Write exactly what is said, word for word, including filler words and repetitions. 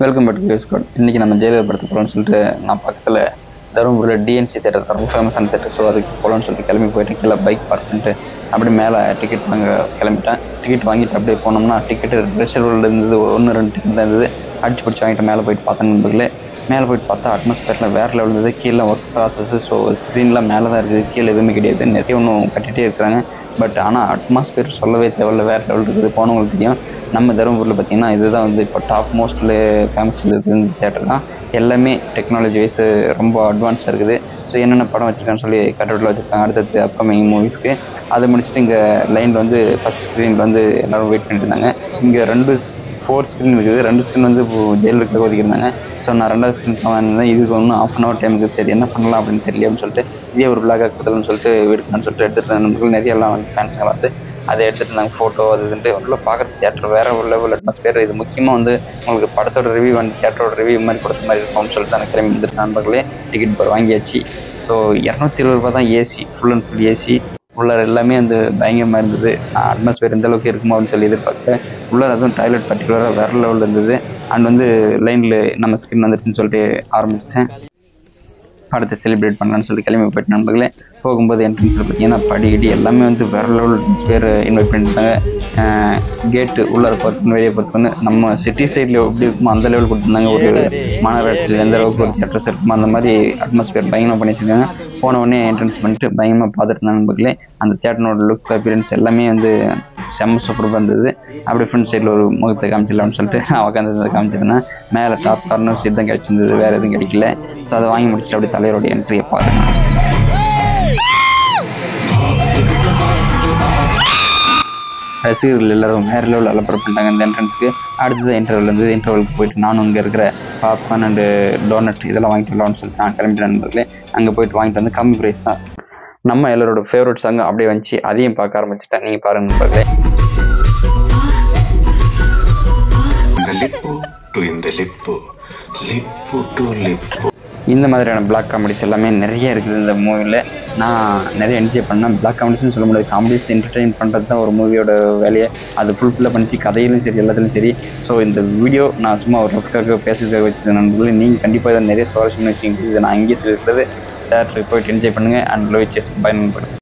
Welcome back to quote. இன்றைக்கி நம்ம ஜெயலலிதா படத்துக்கு போகலான்னு சொல்லிட்டு நான் பக்கத்தில் தருமபுரியில் டிஎன்சி தேட்டர் ரொம்ப ஃபேமஸான தேட்டர். ஸோ அதுக்கு போகலான்னு சொல்லிட்டு கிளம்பி போயிட்டு கீழே பைக் பார்க் பண்ணிட்டு அப்படியே மேலே டிக்கெட் வாங்க கிளம்பிட்டேன். டிக்கெட் வாங்கிட்டு அப்படியே போனோம்னா டிக்கெட்டு ரிசர்வில் இருந்தது, ஒன்று ரெண்டு டிக்கெட் தான் இருந்தது. அடிச்சு பிடிச்சி வாங்கிட்டு மேலே போயிட்டு பார்த்தேன் நண்பர்களே. மேலே போயிட்டு பார்த்தா அட்மாஸ்பியரில் வேறு லெவல் இருந்தது. கீழே ஒர்க் ப்ராசஸ்ஸு, ஸோ ஸ்க்ரீன்லாம் மேலே தான் இருக்குது, கீழே எதுவுமே கிடையாது. நிறைய ஒன்றும் கட்டிகிட்டே இருக்கிறாங்க. பட் ஆனால் அட்மாஸ்பியர் சொல்லவே தேவையில்ல, வேறு லெவல் இருக்குது. போனவங்களுக்கு தெரியும். நம்ம தருமபுரியில் பார்த்திங்கன்னா இதுதான் வந்து இப்போ டாப் மோஸ்ட்ல ஃபேமஸில் இருக்குது இந்த தேட்டர் தான். எல்லாமே டெக்னாலஜி வைஸ் ரொம்ப அட்வான்ஸாக இருக்குது. ஸோ என்னென்ன படம் வச்சுருக்கான்னு சொல்லி கட்டவுட்டில் வச்சுருக்காங்க அடுத்தது அப்கமிங் மூவிஸ்க்கு. அதை முடிச்சுட்டு இங்கே லைனில் வந்து ஃபஸ்ட் ஸ்க்ரீனில் வந்து எல்லோரும் வெயிட் பண்ணிட்டு இருந்தாங்க. இங்கே ரெண்டு ஃபோர் ஸ்க்ரீன் இருக்குது. ரெண்டு ஸ்க்ரீன் வந்து இப்போது ஜெயிலுக்கு ஒதுக்கியிருந்தாங்க. ஸோ நான் ரெண்டாவது ஸ்க்ரீன் வாங்கினேன். இதுக்கு ஒன்று ஆஃப் அன் ஹவர் டைம் இருக்குது. சரி என்ன பண்ணலாம் அப்படின்னு தெரியல அப்படின்னு சொல்லிட்டு இதே ஒரு பிளாக் ஆக்குதல்னு சொல்லிட்டு எடுக்கலான்னு சொல்லிட்டு எடுத்துகிட்டு நிறைய எல்லாம் வந்து ஃபேன்ஸுங்க வந்து அதை எடுத்துகிட்டு இருந்தாங்க. ஃபோட்டோ அது இதுன்ட்டு உள்ள பார்க்குற தேட்டர் வேறு ஒரு லெவல் அட்மாஸ்பியர். இது முக்கியமாக வந்து உங்களுக்கு படத்தோட ரிவ்யூ வந்து தேட்டரோட ரிவ்யூ மாதிரி கொடுத்த மாதிரி இருக்கும்னு சொல்லிட்டு அந்த கிளம்பி வந்துட்டு நண்பர்களே டிக்கெட் போய் வாங்கியாச்சு. ஸோ இரநூத்தி இருபது ரூபா தான் AC, full and full AC. உள்ளார எல்லாமே வந்து பயங்கரமாக இருந்தது. அட்மாஸ்பியர் எந்த அளவுக்கு இருக்குமோ அப்படின்னு சொல்லி எதிர்பார்த்தேன். உள்ளார அதுவும் டாய்லெட் பர்டிகுலராக வேறு லெவலில் இருந்தது. அண்ட் வந்து லைனில் நம்ம ஸ்கிரீன் வந்துருச்சுன்னு சொல்லிட்டு ஆரம்பிச்சிட்டேன். படத்தை செலிப்ரேட் பண்ணலான்னு சொல்லி கிளம்பி போயிட்டு நண்பர்களே. போகும்போது என்ட்ரன்ஸில் பார்த்தீங்கன்னா படி இடி எல்லாமே வந்து வேறு லெவல் பேர் இன்வைட் பண்ணிட்டாங்க. கேட்டு உள்ளார பார்த்துன்னு வெளியே பார்த்துன்னு நம்ம சிட்டி சைடில் எப்படி இருக்குமோ அந்த லெவல் கொடுத்துருந்தாங்க. ஒரு மாநகராட்சியில் எந்த அளவுக்கு ஒரு தேட்டர்ஸ் இருக்குமோ அந்த மாதிரி அட்மாஸ்பியர் பயங்கரமாக பண்ணி வச்சுருக்காங்க. போன உடனே என்ட்ரன்ஸ் பண்ணிட்டு பயங்கரமாக பார்த்துட்டு நண்பர்களே. அந்த தேட்டரோட லுக் அப்பியரன்ஸ் எல்லாமே வந்து செம்ம சூப்பராக இருந்தது. அப்படி ஃப்ரண்ட் சைடில் ஒரு முகத்தை காமிச்சிடலாம்னு சொல்லிட்டு உட்காந்து காமிச்சிருந்தேன். மேலே டாப் கார்னர் சீட் தான் கிடச்சிருந்தது, வேறு எதுவும் கிடைக்கல. ஸோ அதை வாங்கி முடிச்சுட்டு அப்படி தலைவரோட என்ட்ரியை பாருங்கள். ரசிகர்கள் எல்லோரும் வேறு லெவலில் அலப்பறை பண்ணிட்டாங்க இந்த என்ட்ரன்ஸ்க்கு. அடுத்தது இன்டர்வல் இருந்தது. இன்டர்வலுக்கு போயிட்டு நானும் இங்கே இருக்கிற பாப்கார்ன் அண்டு டோனட் இதெல்லாம் வாங்கிட்டு வரலாம்னு சொல்லிட்டு நான் கிளம்பிட்டேன் நண்பர்களே. அங்கே போயிட்டு வாங்கிட்டு வந்து கம்மி ப்ரைஸ் தான். நம்ம எல்லாரோட ஃபேவரட் சாங் அப்படியே வந்துச்சு, அதையும் பார்க்க ஆரம்பிச்சுட்டேன். நீங்கள் பாருங்க நண்பர்களே. இந்த மாதிரியான பிளாக் காமெடிஸ் எல்லாமே நிறைய இருக்குது இந்த மூவியில். நான் நிறைய என்ஜாய் பண்ணேன். பிளாக் காமெடிஸ்ன்னு சொல்ல முடியாது, காமெடிஸ் என்டர்டெயின் பண்ணுறது தான் ஒரு மூவியோட வேலையை. அது ஃபுல்ஃபில்லாக பண்ணிச்சு, கதையிலும் சரி எல்லாத்துலையும் சரி. ஸோ இந்த வீடியோ நான் சும்மா ஒரு ரஃப்காக பேசுறதுக்காக வச்சுருந்தேன் நண்பர்களே. நீங்கள் கண்டிப்பாக இதை நிறைய சுவாரஸ்யமான விஷயம் இதை நான் அங்கேயே சொல்லியிருக்கிறது. தேட்டருக்கு போயிட்டு என்ஜாய் பண்ணுங்கள். அண்ட் லோ செஸ் பை நண்பர்கள்.